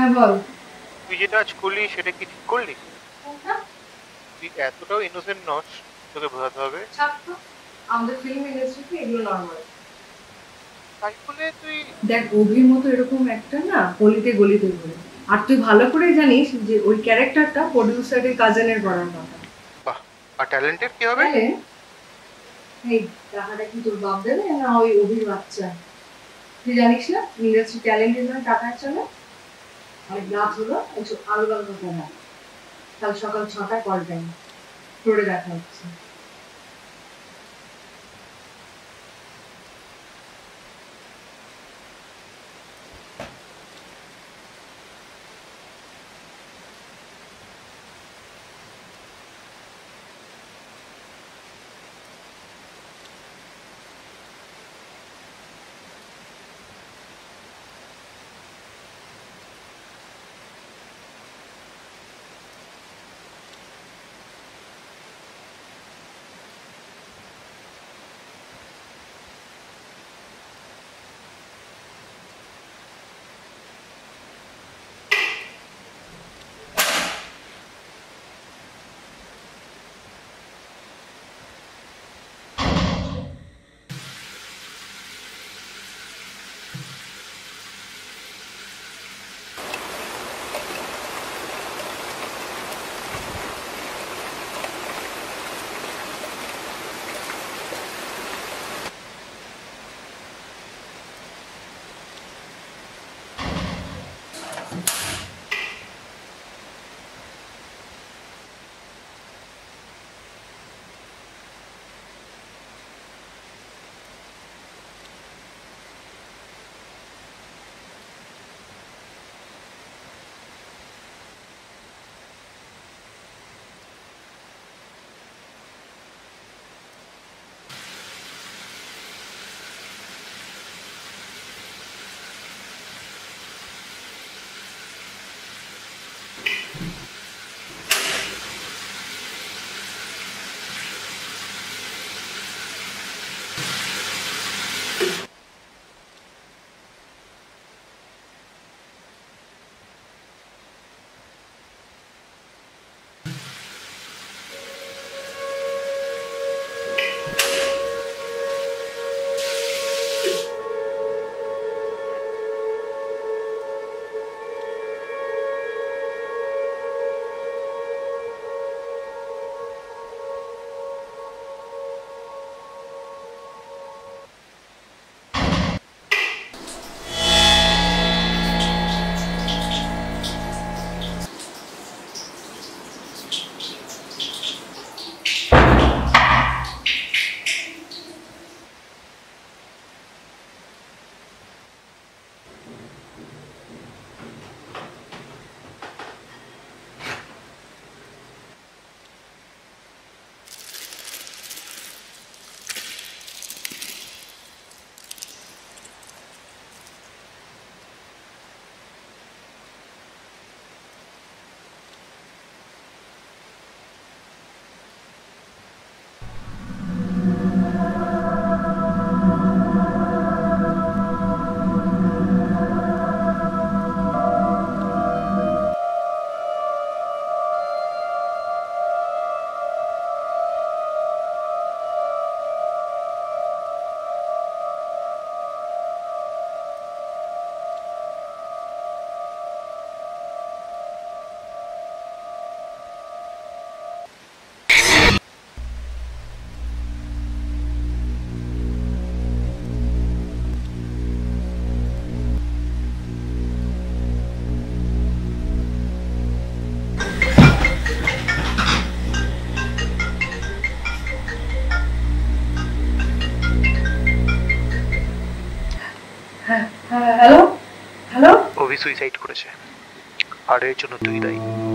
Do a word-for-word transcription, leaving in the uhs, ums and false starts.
হ্যাঁ বল। তুই যেটা আজ করলি সেটা কি ঠিক করলি? তুই এতটাও ইনোসেন্ট নস, তোকে বোঝাতে হবে। ছাত্র আমাদের ফিল্ম ইন্ডাস্ট্রিতে এগুলো নর্মাল। তাই বলে তুই দেখ অভির মতো এরকম একটা না গলিতে গলিতে ঘুরে, আর তুই ভালো করে জানিস যে ওই ক্যারেক্টারটা প্রডিউসারের কাজিনের করার কথা। বাহ, আর ট্যালেন্টেড কি হবে? এই টাকাটা কি তোর বাপ দেবে না ওই অভির বাচ্চা? তুই জানিস না ইন্ডাস্ট্রি ট্যালেন্টের জন্য টাকা চলে। অনেক রাত হলো, এইসব আলাদা আলাদা করা। কাল সকাল ছটায় কল টাইম করে দেখা হচ্ছে। Hello hello. অভি সুইসাইড করেছে, আর এর জন্য তুই দায়ী।